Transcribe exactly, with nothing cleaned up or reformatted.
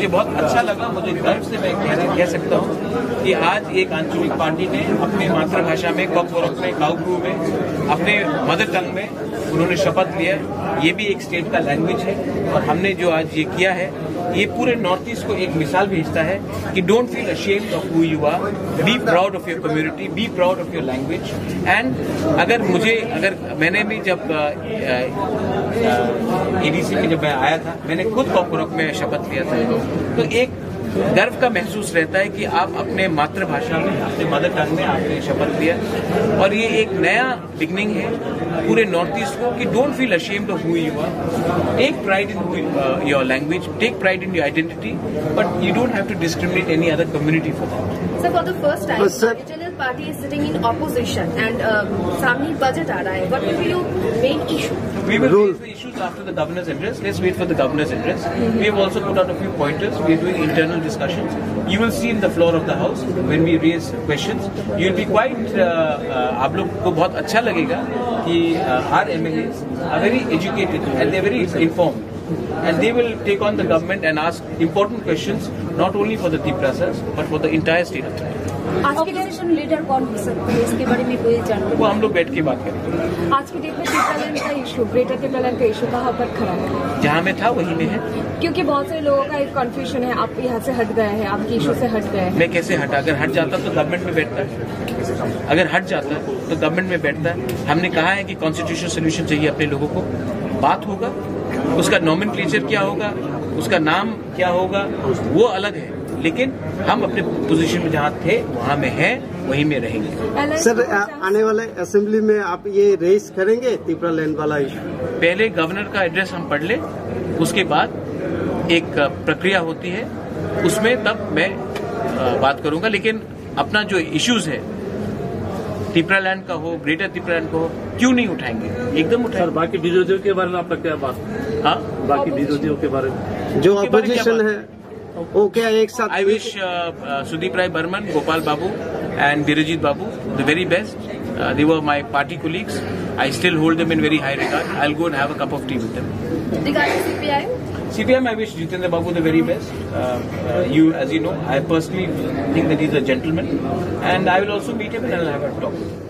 मुझे बहुत अच्छा लगा, मुझे गर्व से मैं कह, कह सकता हूँ कि आज एक आंचलिक पार्टी ने अपनी मातृभाषा में, कॉकबोरोक में, काउक्रू में, अपने मदर टंग में उन्होंने शपथ लिया। ये भी एक स्टेट का लैंग्वेज है और हमने जो आज ये किया है ये पूरे नॉर्थ ईस्ट को एक मिसाल भेजता है कि don't feel ashamed of who you are, be proud of your community, be proud of your language. And अगर मुझे अगर मैंने भी जब एडीसी में जब मैं आया था, मैंने खुद कॉकबोरोक में शपथ लिया था, तो एक गर्व का महसूस रहता है कि आप अपने मातृभाषा में, अपने मदर टंग में आपने शपथ लिया। और ये एक नया बिगनिंग है पूरे नॉर्थ ईस्ट को कि don't feel ashamed of who you are, take pride in your language, take pride in your identity, but you don't have to discriminate any other community for that. Sir, for the first time, the regional party is sitting in opposition and um, सामने budget आ रहा है. What will be your main issue? We will raise the issues after the governor's address. Let's wait for the governor's address. Mm-hmm. We have also put out a few pointers. We are doing internal discussions. You will see in the floor of the house when we raise questions. You will be quite. Uh, uh, आप लोग को बहुत अच्छा लगेगा कि uh, our M L As are very educated and they are very informed. And they will take on the government and ask important questions, not only for the Tiprasas, but for the entire state of Tripura. आज के opposition leader कौन हो सकते हैं, इसके बारे में कोई जानकारी? वो हम लोग बैठ के बात करेंगे। आज की डेट में ट्रिपलैंड का इशू, ग्रेटर ट्रिपलैंड का इशू कहाँ पर खड़ा है? जहाँ में था वहीं में है, क्योंकि बहुत से लोगों का एक कंफ्यूजन है, आप यहाँ से हट गए हैं, आपके इशू से हट गए हैं। मैं कैसे हटा? अगर हट जाता तो गवर्नमेंट में बैठता है, अगर हट जाता तो गवर्नमेंट में बैठता है। हमने कहा है कि कॉन्स्टिट्यूशनल सोल्यूशन चाहिए अपने लोगों को, बात होगा, उसका नॉमेनक्लेचर क्या होगा, उसका नाम क्या होगा, वो अलग है, लेकिन हम अपने पोजीशन में जहाँ थे वहाँ में हैं, वहीं में रहेंगे। सर, आने वाले असेंबली में आप ये रेस करेंगे त्रिपुरा लैंड वाला इशू? पहले गवर्नर का एड्रेस हम पढ़ लें, उसके बाद एक प्रक्रिया होती है, उसमें तब मैं बात करूंगा। लेकिन अपना जो इश्यूज है त्रिपुरा लैंड का हो, ग्रेटर त्रिपुरा लैंड का हो, क्यों नहीं उठाएंगे? एकदम उठाएंगे। सर, बाकी विरोधियों के बारे में आपका क्या बात? हाँ, बाकी विरोधियों के बारे में जो अपोजिशन है वो क्या एक साथ? I wish Sudip Roy Barman, Gopal babu and Birjit babu the very best. They were my party colleagues. I still hold them in very high regard. I'll go and have a cup of tea with them. Regarding C P I M? C P I M, I wish Jitendra Babu the very best. Uh, uh, you, as you know, I personally think that he's a gentleman, and I will also meet him and I'll have a talk.